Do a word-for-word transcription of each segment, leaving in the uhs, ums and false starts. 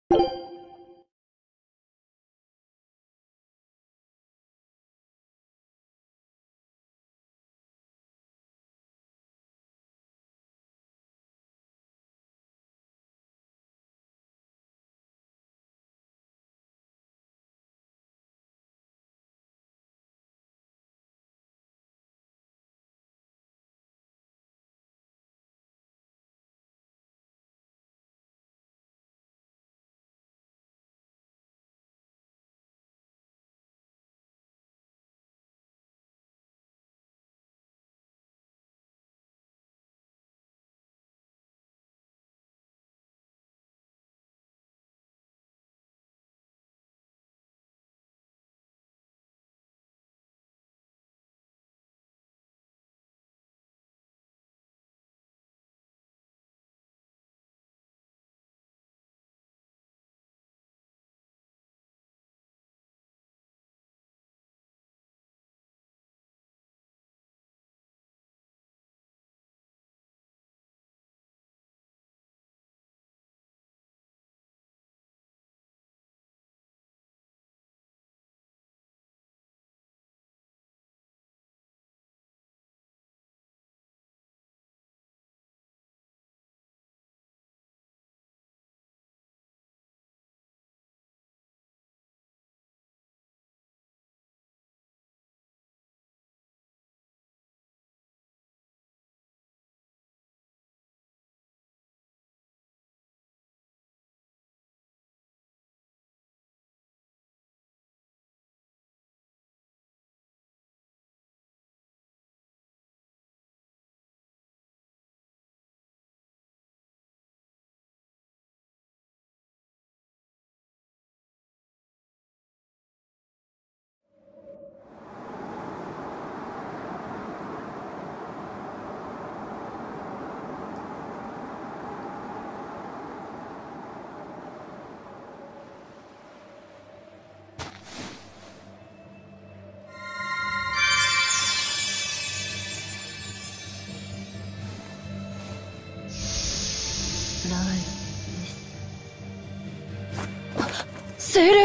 セール、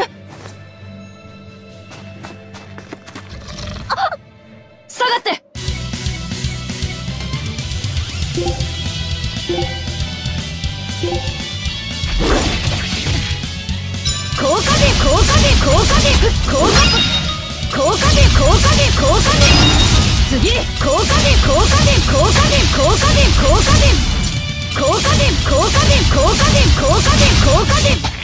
あっ、下がって。効果で効果で効果で効果で効果で効果で効果で次、効果で効果で効果で効果で効果で効果で効果で効果で効果で効果で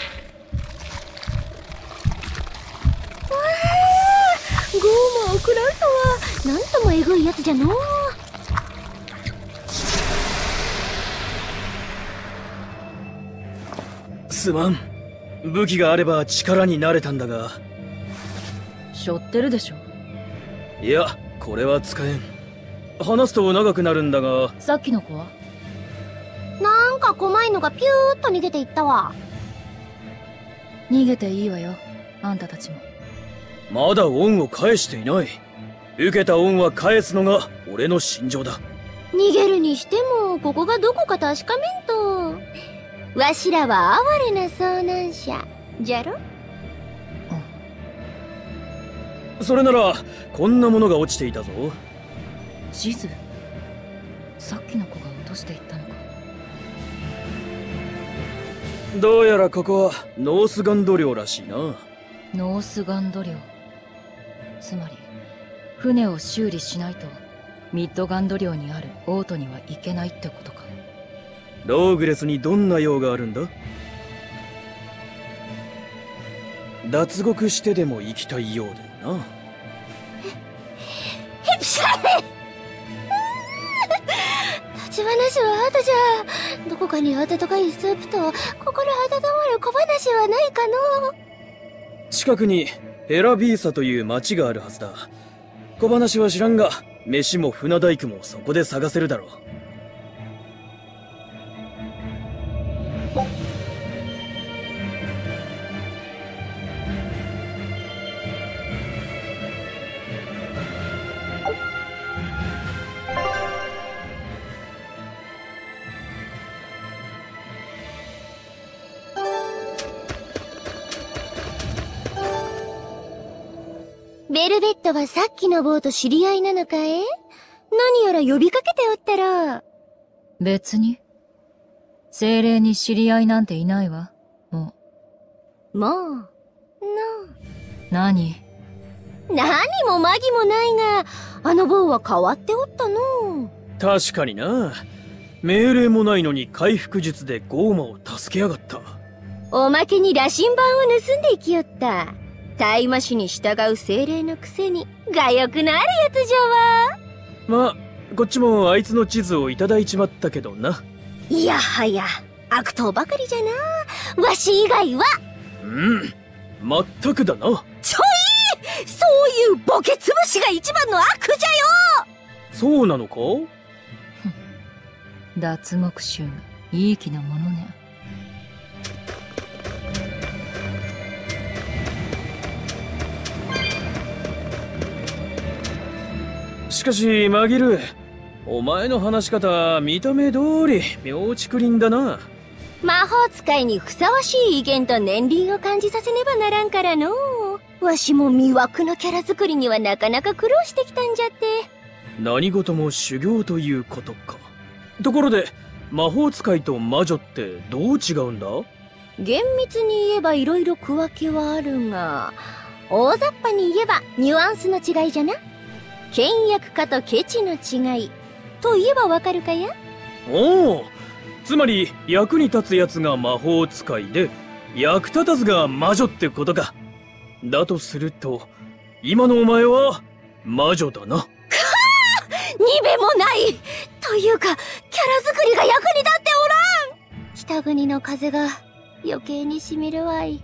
ゴーマを食らうとはなんともえぐいやつじゃのう。 すまん、武器があれば力になれたんだが。 背負ってるでしょ。 いや、これは使えん。話すと長くなるんだが。 さっきの子はなんか怖いのがピューッと逃げていったわ。 逃げていいわよ、あんたたちも。 まだ恩を返していない。受けた恩は返すのが俺の信条だ。 逃げるにしてもここがどこか確かめんと。わしらは哀れな遭難者じゃろ。 うん、それならこんなものが落ちていたぞ。 地図、さっきの子が落としていったのか。 どうやらここはノースガンド領らしいな。 ノースガンド領、つまり船を修理しないとミッドガンド領にあるオートには行けないってことか。 ローグレスにどんな用があるんだ？脱獄してでも行きたいようでな。 へっしゃい立ち話は後じゃ。どこかに温かいスープと心温まる小話はないかの。 近くにヘラビーサという町があるはずだ。小話は知らんが、飯も船大工もそこで探せるだろう。 ベルベットはさっきの棒と知り合いなのかい？何やら呼びかけておったろ。 別に。精霊に知り合いなんていないわ。もう。もう。の。 何？ 何もマギもないが、あの棒は変わっておったの。 確かにな。命令もないのに回復術でゴーマを助けやがった。 おまけに羅針盤を盗んでいきよった。大魔師に従う精霊のくせに、我欲のあるやつじゃまわ。 あ、こっちもあいつの地図をいただいちまったけどな。 いやはや、悪党ばかりじゃな。わし以外は。 うん。まったくだな。 ちょい！そういうボケつぶしが一番の悪じゃよ！ そうなのか？ 脱獄衆がいい気なものね。 しかしマギル、お前の話し方見た目通り妙竹林だな。 魔法使いにふさわしい威厳と年輪を感じさせねばならんからのう。わしも魅惑のキャラ作りにはなかなか苦労してきたんじゃって。 何事も修行ということか。ところで魔法使いと魔女ってどう違うんだ？ 厳密に言えば色々区分けはあるが、大雑把に言えばニュアンスの違いじゃな。倹約家とケチの違いと言えばわかるかや？ おお、つまり役に立つやつが魔法使いで役立たずが魔女ってことか。だとすると今のお前は魔女だな。かあ、にべもないというか、キャラ作りが役に立っておらん。北国の風が余計にしみるわい。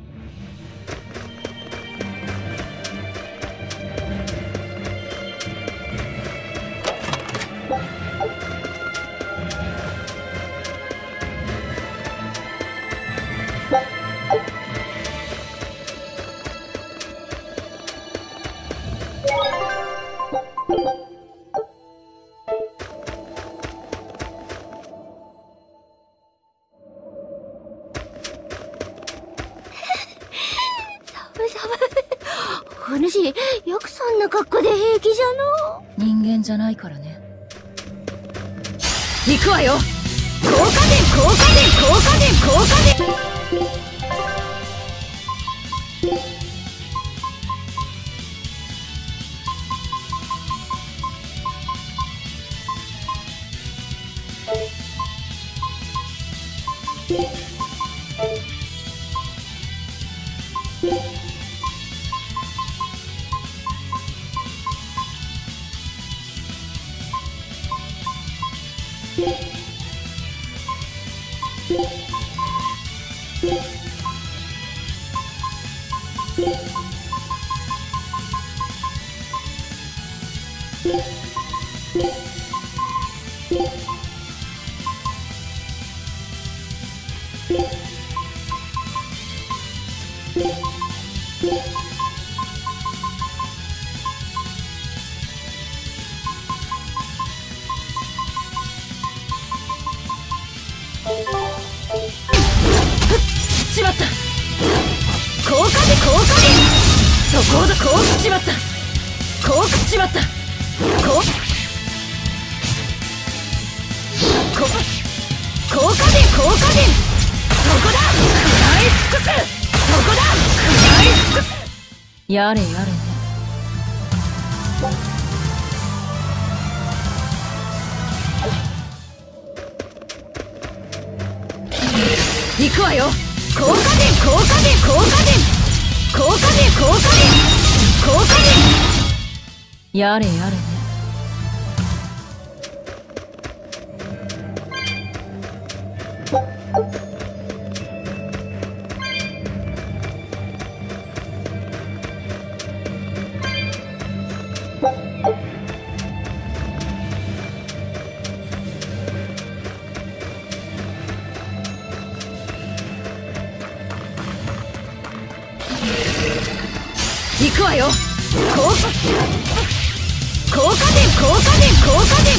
お主、よくそんな格好で平気じゃの。 人間じゃないからね。 行くわよ。効果で効果で効果で効果で。しまった。効果で効果で。そこだ。効果しまった。効果しまった。効果効果で効果で。そこだ。食らい尽くす。そこだ。食らい尽くす。 やれやれね。 行くわよ。効果で効果で効果で効果で効果で効果で。 やれやれね。 行くわよ。効果効果で効果で効果で効果で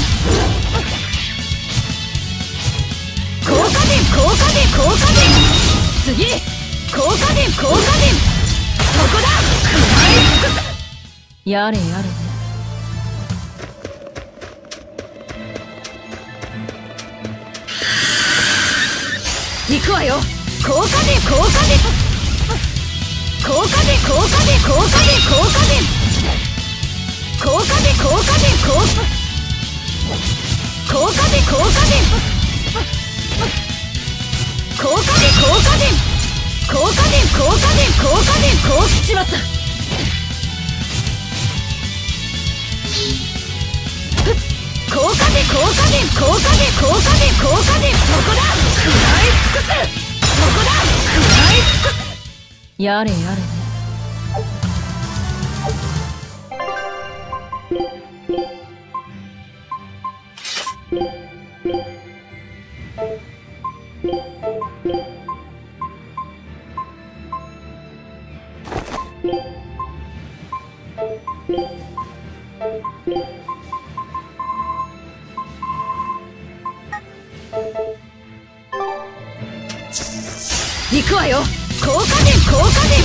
効果で効果で効果で。次。効果で効果で。そこだ。食らい尽くす。 やれやれ。行くわよ。効果で効果で効果で効果で効果で効果で効果で効果で効果で効果で効果で効果で効果で効果で効果で効果しまった。効果で効果で効果で効果で効果でそこだ。食らい尽くす。そこだ。食らい尽くす。やれやれ。行くわよ。効果で効果で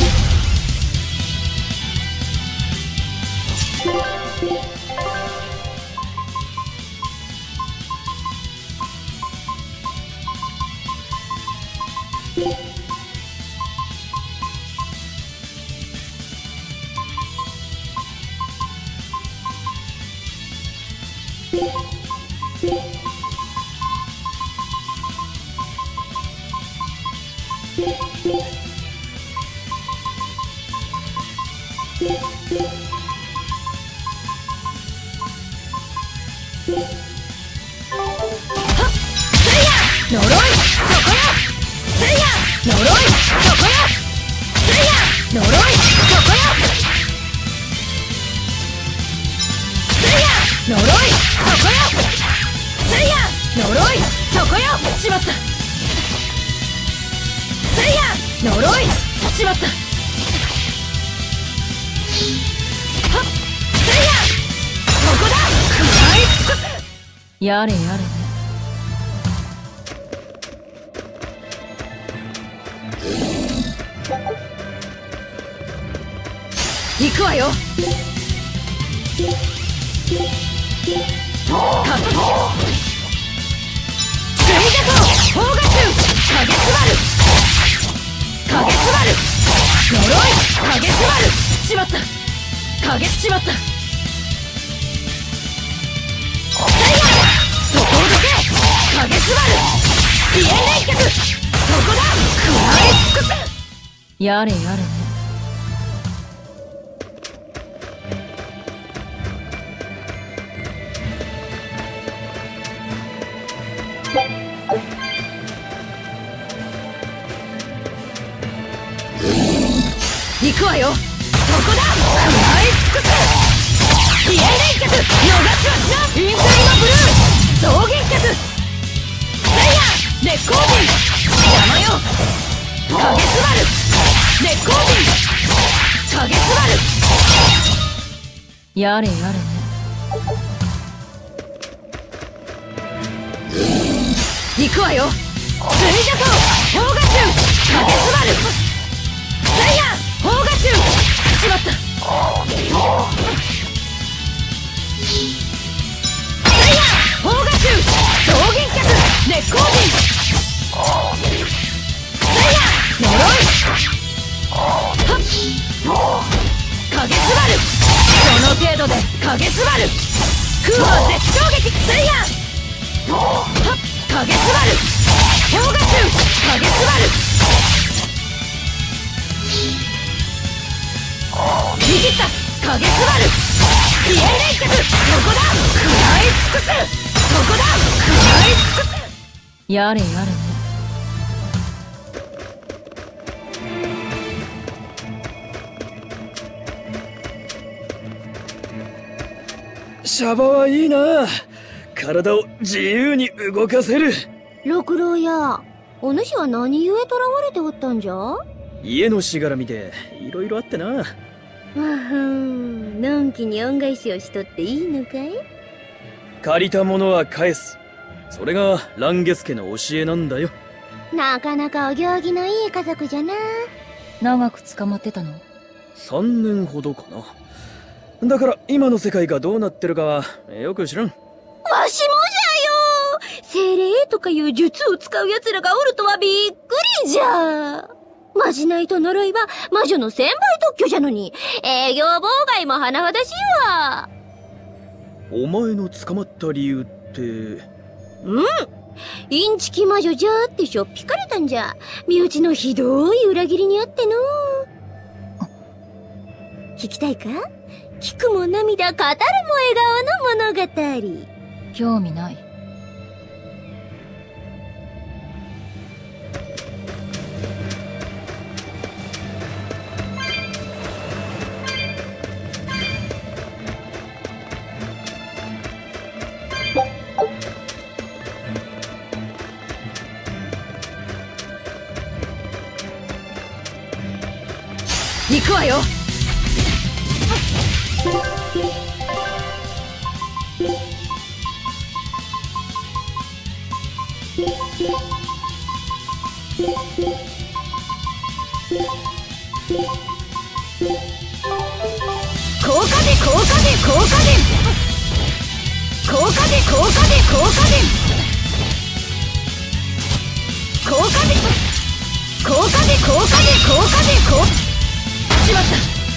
やれやれ。行くわよ。かっ水蛇と砲火中影すばる影すばる呪い影すばるしまった影しまった。そこをどけ影すばるピエン連脚そこだ。食らい尽くす。やれやれ。行くわよ。そこだ。食らい尽くす。ピエン連脚逃しはしな。インフェリノブルー増減脚せいや烈光陣邪魔よ。影すばる烈光陣影すばるやれやれ。行くわよ。水蛇と砲火中影すばるせいや砲火中しまった。せいや砲火中増減脚烈光陣せいや呪いはっ影すばるその程度で影すばる空は絶頂撃せいやはっ影すばる砲火中影すばる握った影すばるピエン連脚そこだ。食らい尽くす。そこだ。食らい尽くす。やれやれ。 シャバはいいな。体を自由に動かせる。 六郎や、お主は何故囚われておったんじゃ。 家のしがらみでいろいろあってな。 あふん、のんきに恩返しをしとっていいのかい。 借りたものは返す。それが蘭月家の教えなんだよ。 なかなかお行儀のいい家族じゃな。 長く捕まってたの？ さんねんほどかな。 だから今の世界がどうなってるかはよく知らん。 わしもじゃよ。精霊とかいう術を使う奴らがおるとはびっくりじゃ。まじないと呪いは魔女の専売特許じゃのに、営業妨害も甚だしいわ。 お前の捕まった理由って。 うん。インチキ魔女じゃってしょっぴかれたんじゃ。身内のひどい裏切りにあっての。聞きたいか？聞くも涙、語るも笑顔の物語。 興味ない。行くわよ。 効果で効果で効果で効果で効果で効果で効果で効果で効果で効果で効果しまった。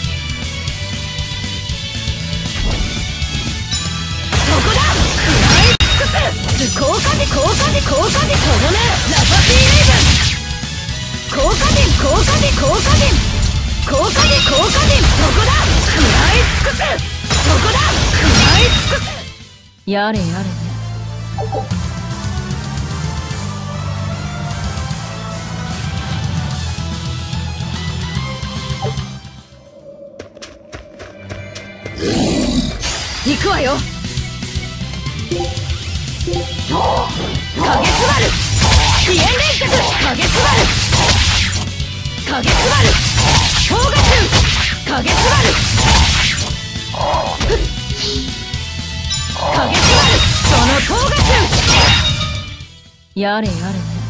そこだ。食らい尽くす。効果で効果で効果でとどめラパティレイブン。効果で効果で効果で効果で効果でそこだ。食らい尽くす。そこだ。食らい尽くす。 やれやれね。行くわよ。影すばる飛燕連結影すばる影すばる氷河中影すばる影すばるその氷河中やれやれね。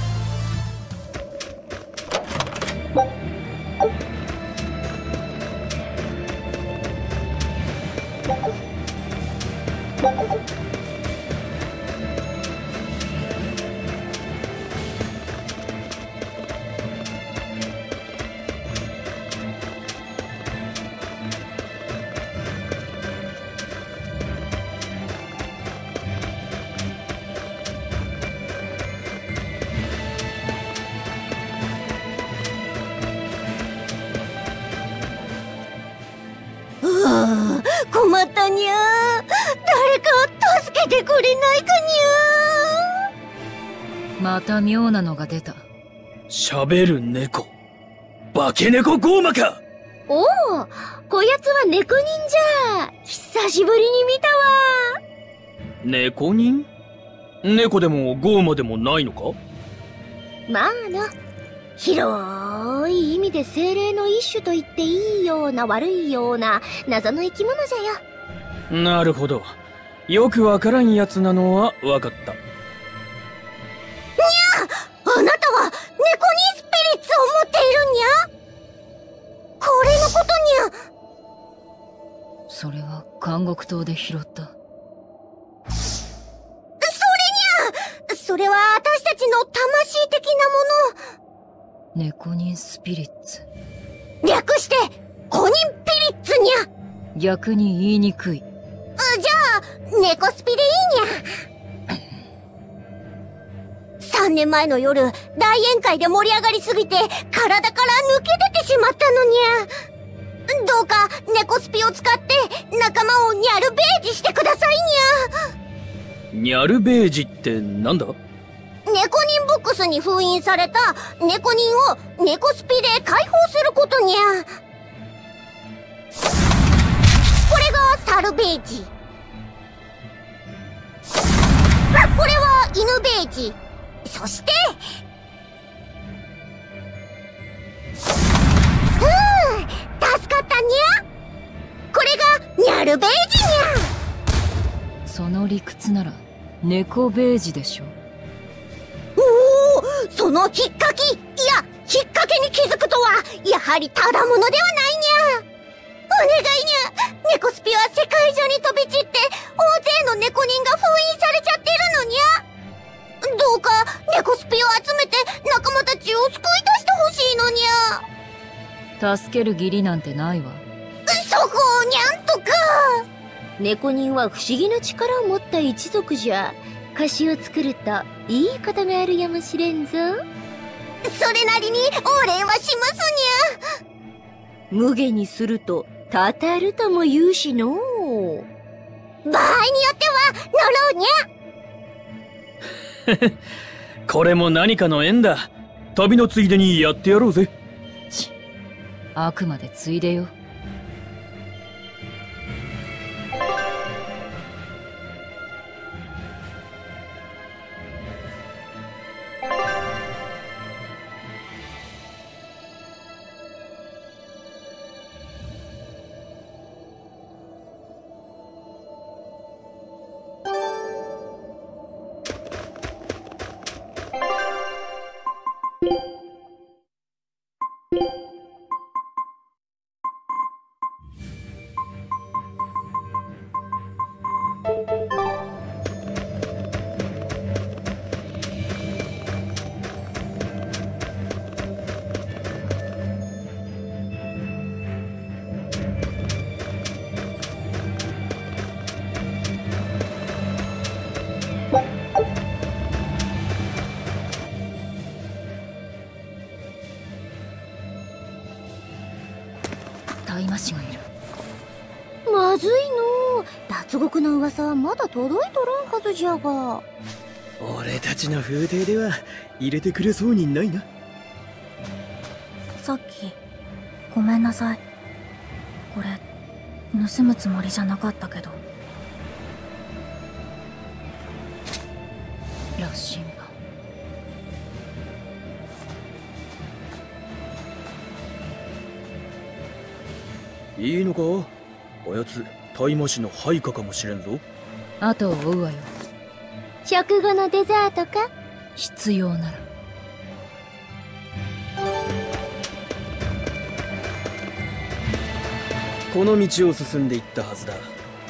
困ったにゃ。誰か助けてくれないかにゃ。 また妙なのが出た。 喋る猫。化け猫ゴーマか。 おお、こやつは猫人じゃ。久しぶりに見たわ。 猫人？猫でもゴーマでもないのか？ まあな。広い意味で精霊の一種と言っていいような悪いような謎の生き物じゃよ。 なるほど。よくわからんやつなのはわかった。にゃあ、あなたは猫人スピリッツを持っているんにゃ。これのことにゃ。 それは監獄島で拾った。 それにゃ。それは私たちの魂的なもの。 猫人スピリッツ。 略してコニンピリッツにゃ。 逆に言いにくい。じゃあ猫スピでいいにゃ。三年前の夜大宴会で盛り上がりすぎて体から抜け出てしまったのにゃ。どうか猫スピを使って仲間をニャルベージしてくださいにゃ。 ニャルベージってなんだ？ 猫人ボックスに封印された猫人を猫スピで解放することにゃ。これがサルベージ。これは犬ベージ。そしてふぅ、助かったにゃ。これがニャルベージにゃ。 その理屈なら猫ベージでしょ。 おお、その引っかき、いや引っ掛けに気づくとはやはりただものではないにゃ。お願いにゃ。 猫スピは世界中に飛び散って大勢の猫人が封印されちゃってるのにゃ。どうか猫スピを集めて仲間たちを救い出してほしいのにゃ。 助ける義理なんてないわ。 そこをにゃんとか。猫人は不思議な力を持った一族じゃ。菓子を作るといいことがあるやもしれんぞ。それなりにお礼はしますにゃ。無下にするとたたるとも言うしのう。場合によっては呪うにゃ。 これも何かの縁だ。旅のついでにやってやろうぜ。 ち、あくまでついでよ。大魔師がいる。 まずいの。脱獄の噂はまだ届いとらんはずじゃが。 俺たちの風体では入れてくれそうにないな。 さっきごめんなさい。これ盗むつもりじゃなかったけど。 羅針盤。 いいのか、あやつ大魔師の配下かもしれんぞ。 後を追うわよ。 食後のデザートか。 必要なら。 この道を進んでいったはずだ。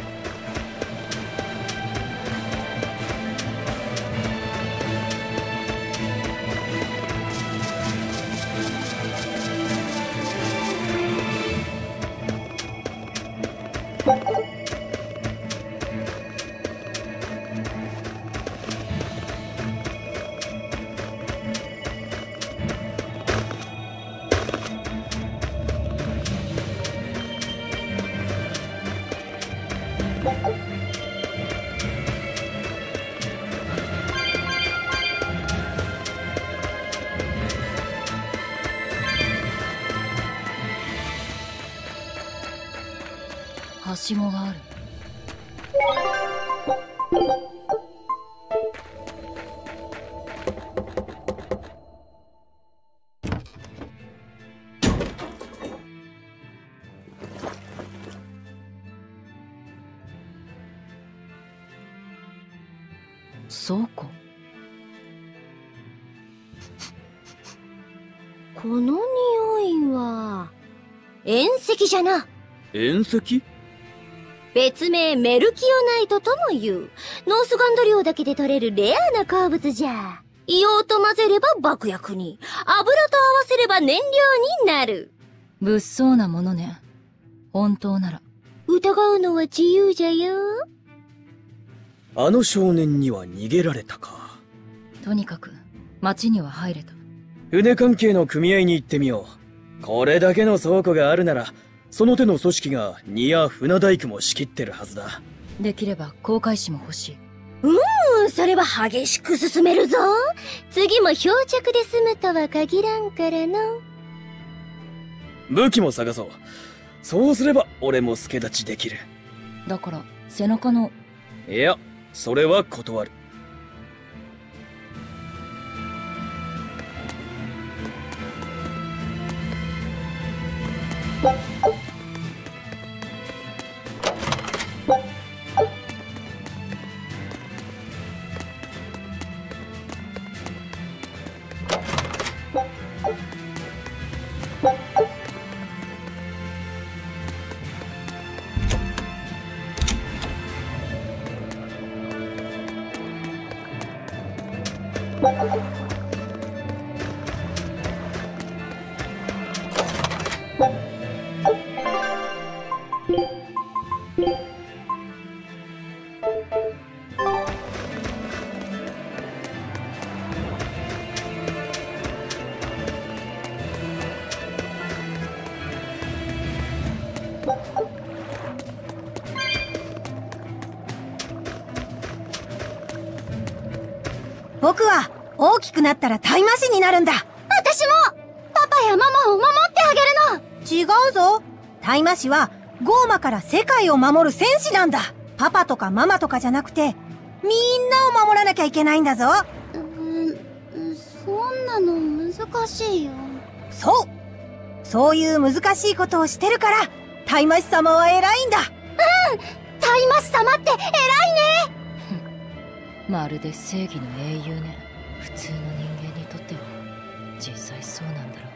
はしごがある。倉庫。 この匂いは遠石じゃな。 遠石？ 別名メルキオナイトとも言う。ノースガンド領だけで取れるレアな鉱物じゃ。硫黄と混ぜれば爆薬に、油と合わせれば燃料になる。 物騒なものね。本当なら。 疑うのは自由じゃよ。 あの少年には逃げられたか。 とにかく町には入れた。 船関係の組合に行ってみよう。これだけの倉庫があるならその手の組織が荷や船大工も仕切ってるはずだ。 できれば航海士も欲しい。 うん、それは激しく進めるぞ。次も漂着で済むとは限らんからの。 武器も探そう。そうすれば俺も助太刀できる。 だから背中の。 いや、それは断る。 僕は大きくなったらタイマシになるんだ。 私もパパやママを守ってあげるの。 違うぞ。タイマシはゴーマから世界を守る戦士なんだ。パパとかママとかじゃなくて、みんなを守らなきゃいけないんだぞ。 うーん、そんなの難しいよ。 そう。そういう難しいことをしてるから、タイマシ様は偉いんだ。 うん、タイマシ様って偉いね。 まるで正義の英雄ね。普通の人間にとっては実際そうなんだろうけど。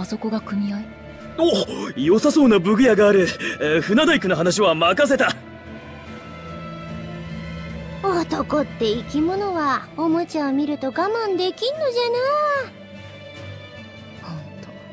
あそこが組合？ お、良さそうな武具屋がある。えー船大工の話は任せた。 男って生き物はおもちゃを見ると我慢できんのじゃな。 ほん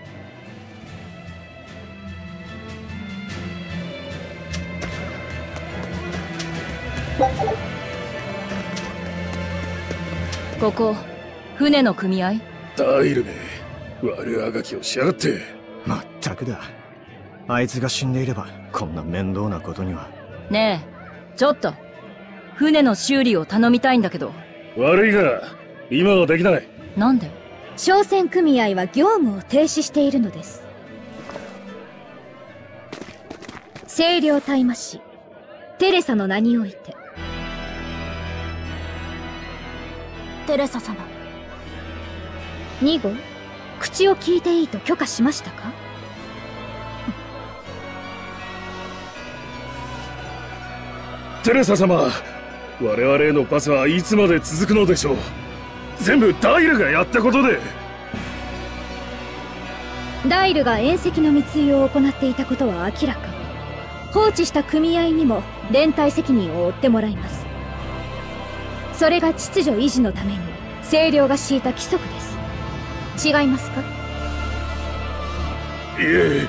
と。ここ船の組合？ ダイルめ、悪あがきをしやがって。 まったくだ。あいつが死んでいればこんな面倒なことには。 ねえ、ちょっと船の修理を頼みたいんだけど。 悪いが今はできない。 なんで？ 商船組合は業務を停止しているのです。清涼大魔師テレサの名において。 テレサ様、 に号、口を聞いていいと許可しましたか？ テレサ様、我々へのパスはいつまで続くのでしょう。全部ダイルがやったことで。 ダイルが縁石の密輸を行っていたことは明らか。放置した組合にも連帯責任を負ってもらいます。それが秩序維持のために清涼が敷いた規則です。違いますか？ いえ。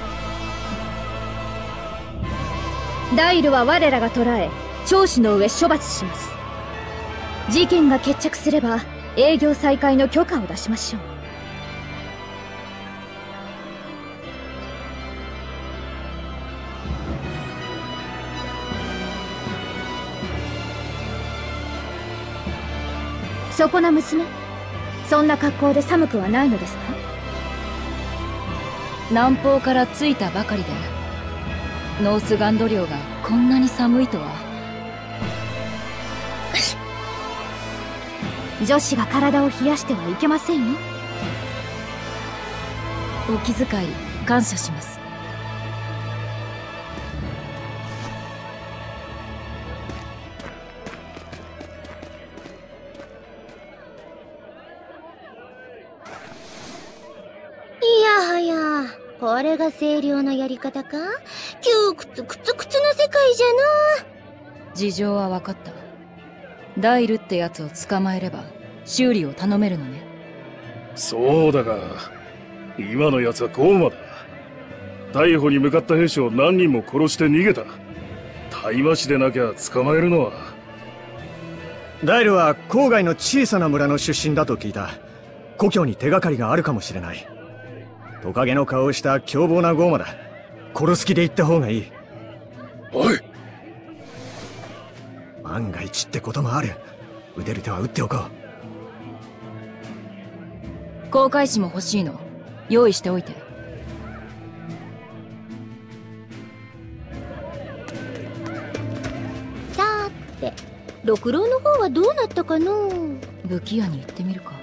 ダイルは我らが捕らえ、聴取の上処罰します。事件が決着すれば営業再開の許可を出しましょう。そこな娘、そんな格好で寒くはないのですか？ 南方から着いたばかりで、ノースガンド領がこんなに寒いとは。 女子が体を冷やしてはいけませんよ。 お気遣い感謝します。 いやはや、これが清涼のやり方か？窮屈くつくつの世界じゃな。 事情は分かった。ダイルってやつを捕まえれば修理を頼めるのね。 そうだが今のやつはゴーマだ。逮捕に向かった兵士を何人も殺して逃げた。大麻師でなきゃ捕まえるのは。 ダイルは郊外の小さな村の出身だと聞いた。故郷に手がかりがあるかもしれない。トカゲの顔をした凶暴なゴーマだ。殺す気で行った方がいい。 おい、 万が一ってこともある。撃てる手は撃っておこう。航海士も欲しいの。用意しておいて。 さーて、六郎の方はどうなったかの？ 武器屋に行ってみるか。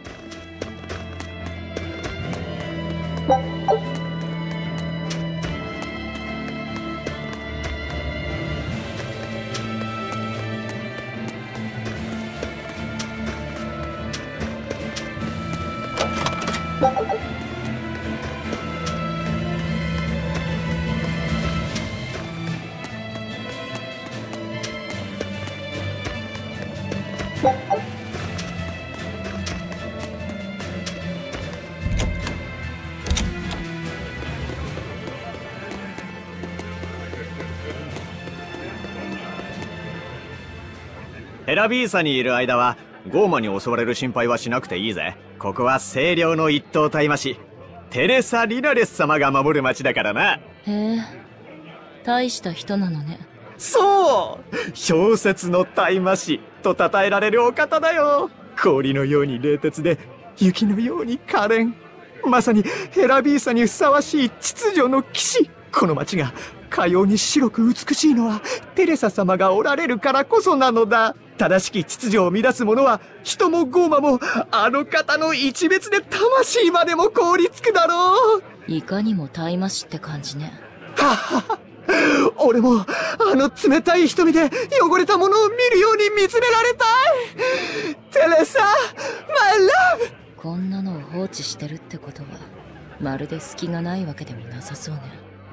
ヘラビーサにいる間はゴーマに襲われる心配はしなくていいぜ。ここは清涼の一等大魔師テレサ・リナレス様が守る町だからな。 へえ、大した人なのね。 そう、小説の大魔師と称えられるお方だよ。氷のように冷徹で雪のように可憐。まさにヘラビーサにふさわしい秩序の騎士。この町がかように白く美しいのはテレサ様がおられるからこそなのだ。正しき秩序を乱す者は人もゴーマもあの方の一別で魂までも凍りつくだろう。 いかにも大麻師って感じね。 はっはっ、俺もあの冷たい瞳で汚れたものを見るように見つめられたい。テレサ、マイラブ。 こんなのを放置してるってことはまるで隙がないわけでもなさそうね。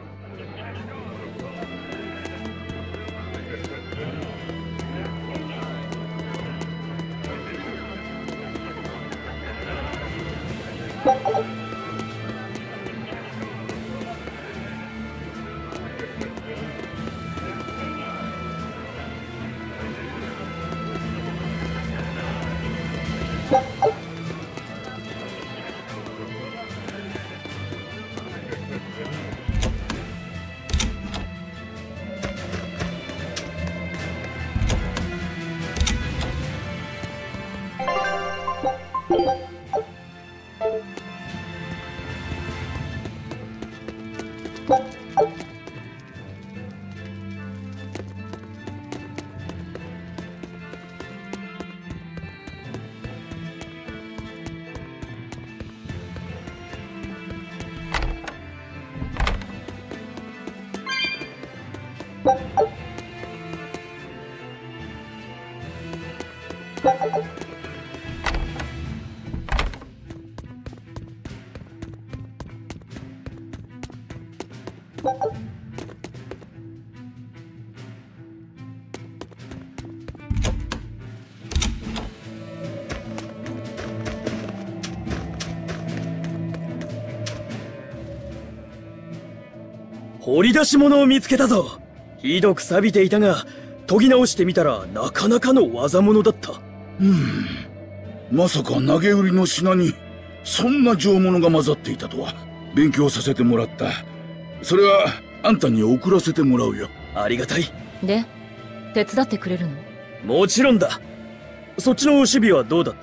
掘り出し物を見つけたぞ。ひどく錆びていたが、研ぎ直してみたらなかなかの技物だった。 うん。まさか投げ売りの品にそんな上物が混ざっていたとは。勉強させてもらった。それはあんたに送らせてもらうよ。 ありがたい。 で、手伝ってくれるの？ もちろんだ。そっちの守備はどうだった？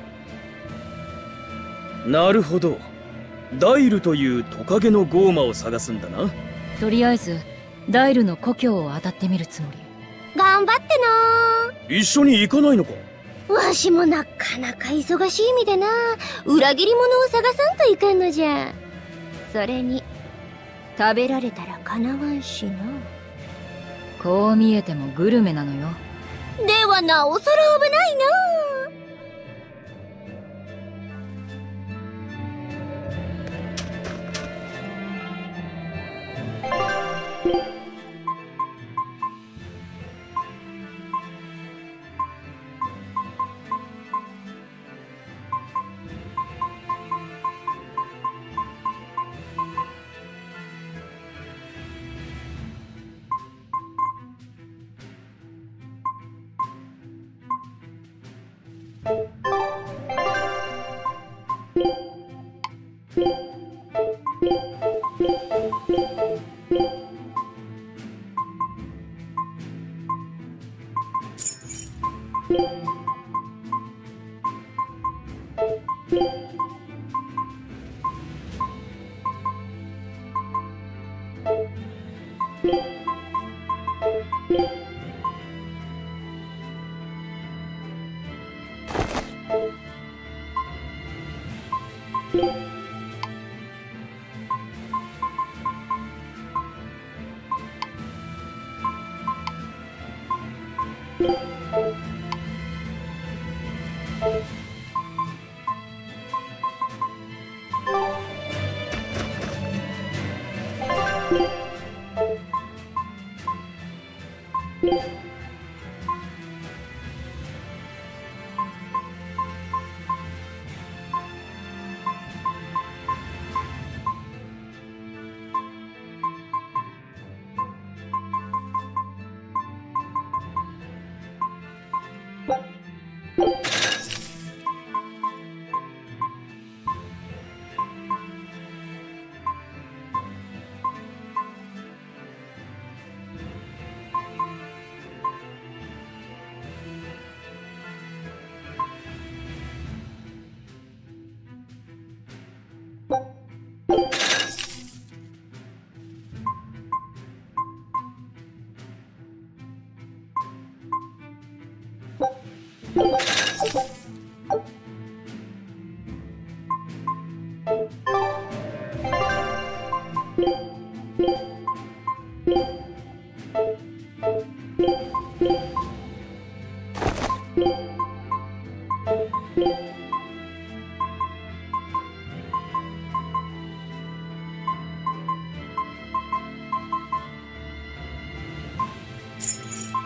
なるほど。ダイルというトカゲのゴーマを探すんだな。 とりあえずダイルの故郷を当たってみるつもり。 頑張ってな。 一緒に行かないのか？ わしもなかなか忙しい身でな、裏切り者を探さんといかんのじゃ。それに食べられたらかなわんしな。 こう見えてもグルメなのよ。 ではなおさら危ないな。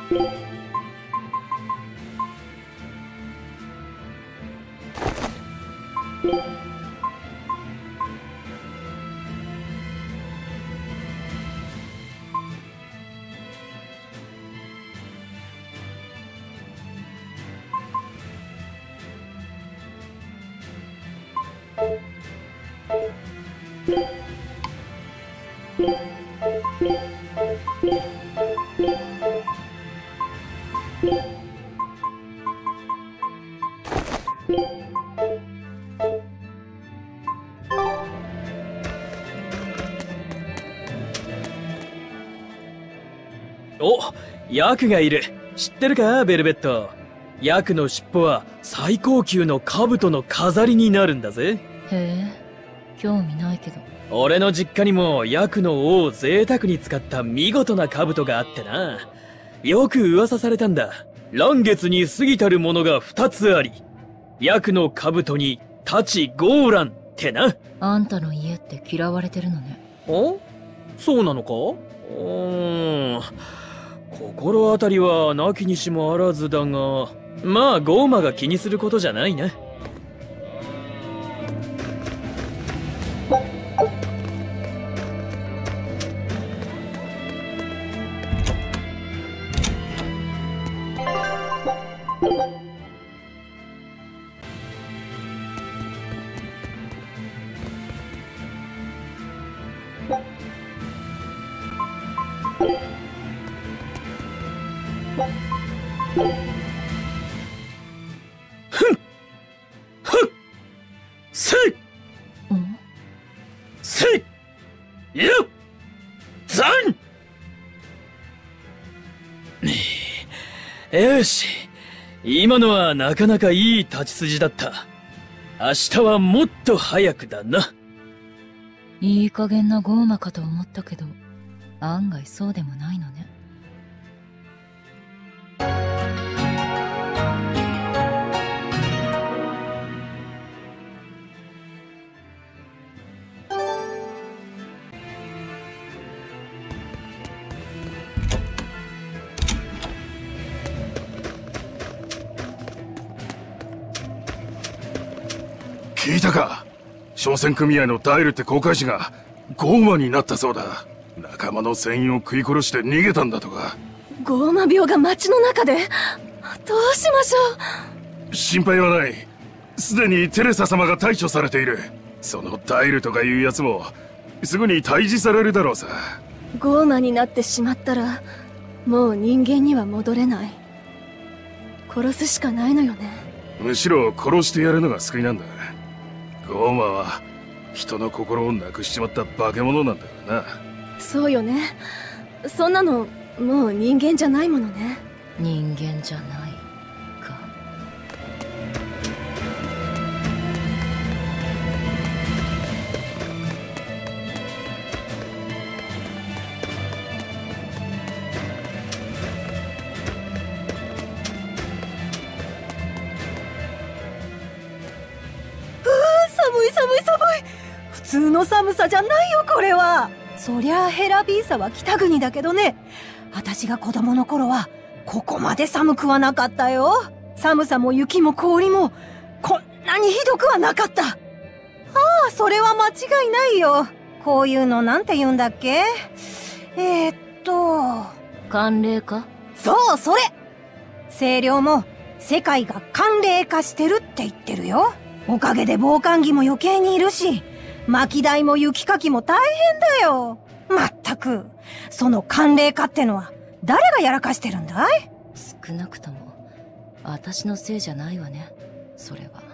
お、ヤクがいる。知ってるか、ベルベット。ヤクの尻尾は最高級の兜の飾りになるんだぜ。 へえ、興味ないけど。 俺の実家にもヤクの尾を贅沢に使った見事な兜があってな。よく噂されたんだ。嵐月に過ぎたるものが二つあり、ヤクの兜に太刀ゴーランってな。 あんたの家って嫌われてるのね。 お？そうなのか？うーん。心当たりはなきにしもあらずだが、まあゴーマが気にすることじゃないな。よし、今のはなかなかいい立ち筋だった。明日はもっと早くだな。 いい加減なゴーマかと思ったけど、案外そうでもないのね。 聞いたか？商船組合のダイルって航海士がゴーマになったそうだ。仲間の船員を食い殺して逃げたんだとか。 ゴーマ病が街の中で？どうしましょう。心配はない。すでにテレサ様が対処されている。そのダイルとかいうやつもすぐに退治されるだろうさ。 ゴーマになってしまったらもう人間には戻れない。殺すしかないのよね。 むしろ殺してやるのが救いなんだ。ゴーマは人の心をなくしちまった化け物なんだからな。 そうよね。そんなのもう人間じゃないものね。 人間じゃないか。 寒い寒い寒い。普通の寒さじゃないよこれは。そりゃあヘラビーサは北国だけどね、私が子供の頃はここまで寒くはなかったよ。寒さも雪も氷もこんなにひどくはなかった。ああ、それは間違いないよ。こういうのなんて言うんだっけ？えー、っと寒冷化？ そう、それ。清涼も世界が寒冷化してるって言ってるよ。おかげで防寒着も余計にいるし、薪代も雪かきも大変だよ。まったく、その寒冷化ってのは誰がやらかしてるんだい？ 少なくとも私のせいじゃないわね、それは。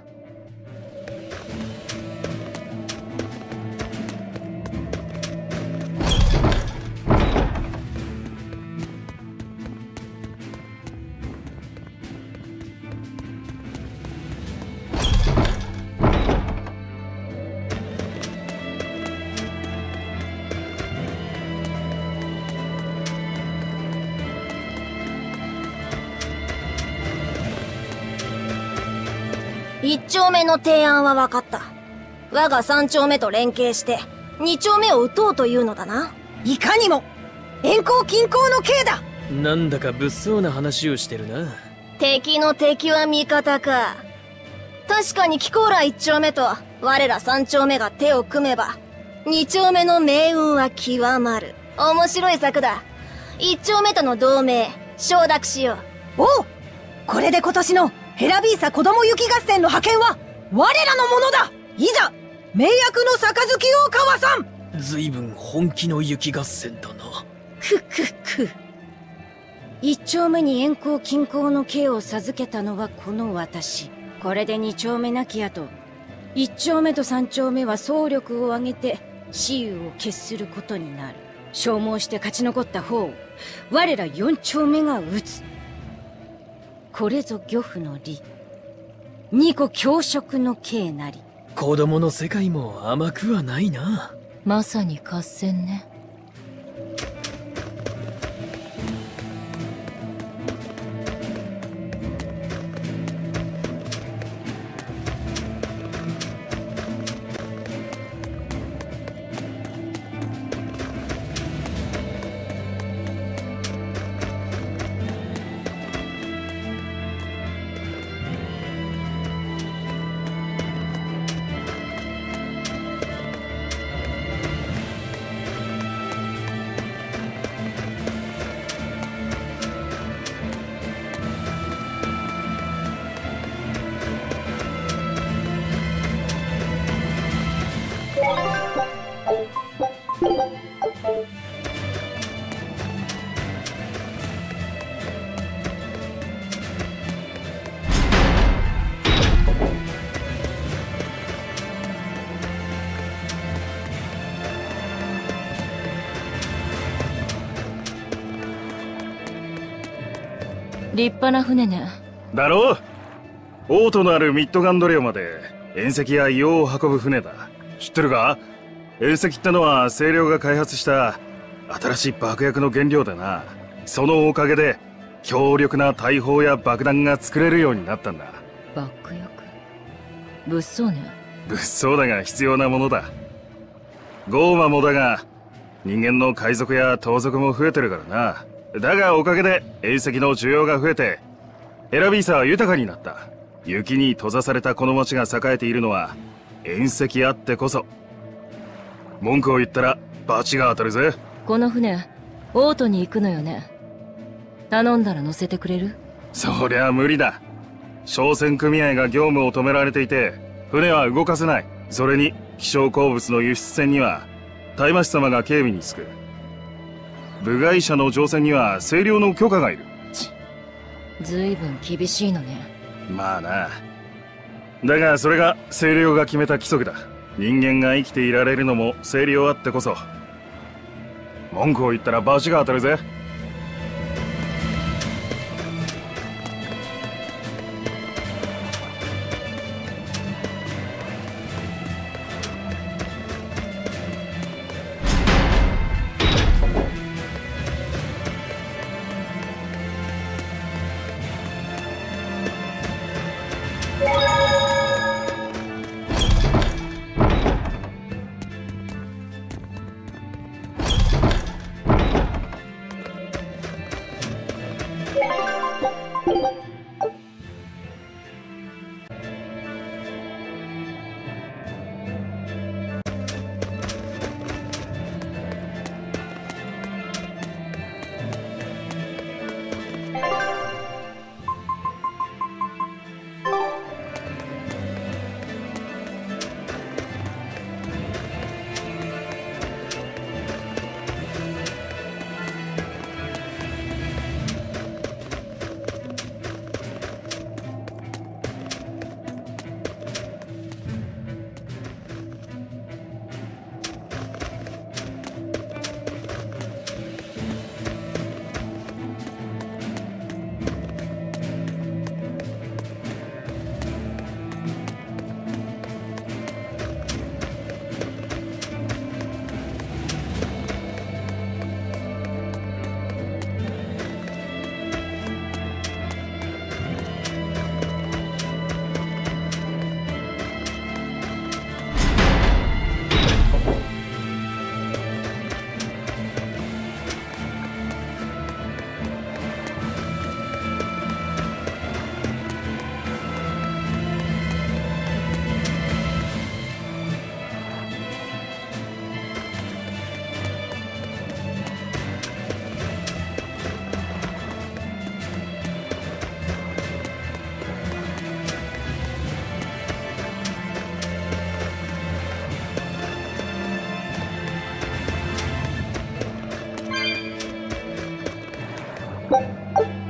一丁目の提案は分かった。我が三丁目と連携して二丁目を撃とうというのだな。 いかにも遠行近攻の計だ。 なんだか物騒な話をしてるな。 敵の敵は味方か。確かにキコーラ一丁目と我ら三丁目が手を組めば二丁目の命運は極まる。面白い策だ。一丁目との同盟承諾しよう。 おう、これで今年のヘラビーサ子供雪合戦の派遣は我らのものだ。いざ盟約の杯を交わさん。 随分本気の雪合戦だな。 くくく。一丁目に遠行近行の刑を授けたのはこの私。これで二丁目なき後、一丁目と三丁目は総力を挙げて雌雄を決することになる。消耗して勝ち残った方を我ら四丁目が討つ。これぞ漁夫の利、二個教職の刑なり。 子供の世界も甘くはないな。 まさに合戦ね。立派な船ね。 だろう。王都のあるミッドガンドレオまで遠石や硫黄を運ぶ船だ。知ってるか？遠石ってのは清涼が開発した新しい爆薬の原料だな。そのおかげで強力な大砲や爆弾が作れるようになったんだ。 爆薬、物騒ね。 物騒だが必要なものだ。ゴーマもだが人間の海賊や盗賊も増えてるからな。だがおかげで遠石の需要が増えてヘラビーサは豊かになった。雪に閉ざされたこの町が栄えているのは遠石あってこそ。文句を言ったら罰が当たるぜ。 この船オートに行くのよね。頼んだら乗せてくれる？ そりゃ無理だ。商船組合が業務を止められていて船は動かせない。それに希少鉱物の輸出船には大魔師様が警備につく。部外者の乗船には清涼の許可がいる。 ずいぶん厳しいのね。 まあな。だがそれが清涼が決めた規則だ。人間が生きていられるのも清涼あってこそ。文句を言ったら罰が当たるぜ。 う